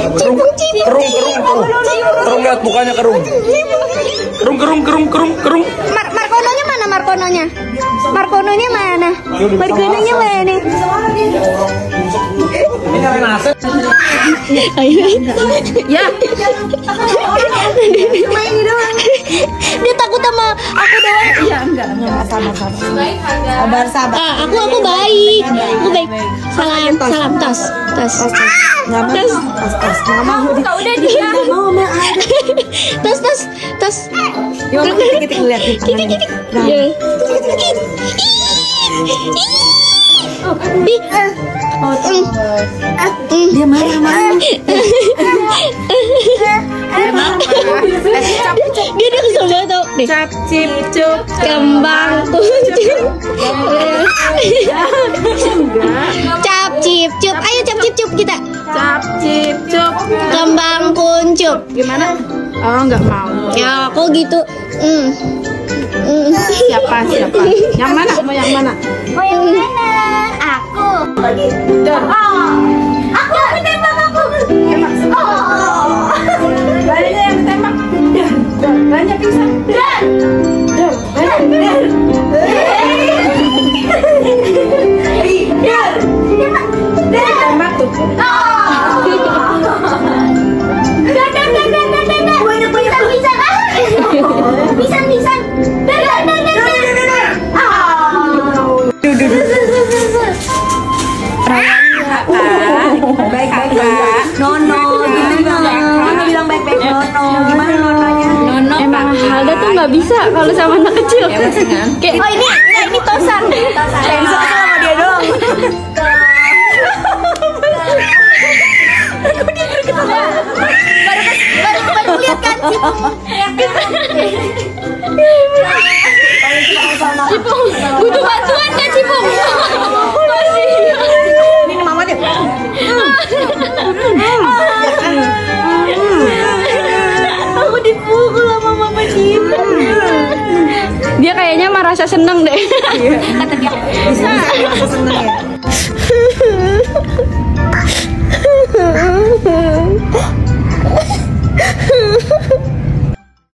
Kerung lihat mukanya kerung. Kerung. Markononya mana Markononya? Markononya mana? Markononya mana? Ya. Cuma ini doang. Dia takut sama aku doang. Iya, enggak sama. Sabar. Aku baik. Aku baik. Salam tos. Enggak mau. Enggak udah dia. Tos. Yuk, kita lihat. Dia marah. Dia kesel banget tau. Cap cip cup Kembang kuncup. Cap cip cup. Ayo cap cip cup kita. Cap cip cup Kembang kuncup. gimana? Oh, nggak mau. Ya aku gitu. Siapa? Yang mana? Mau yang mana? Mau yang mana? Aku. Aku tembak aku. Oh. Banyak yang tembak. Banyak pisang. Tembak tuh. Pisang. Baik-baik. Nono bilang baik-baik Nono. Gimana Nononya? Nono emang Halda tuh nggak bisa kalau sama anak kecil. Kayak Oh ini Tosan. Bisa sama dia doang. Baru lihat kan Cipung, butuh bantuan nggak Cipung? Ini mama deh. Aku dipukul sama mama Cipung. Dia kayaknya merasa seneng deh. Bisa seneng ya.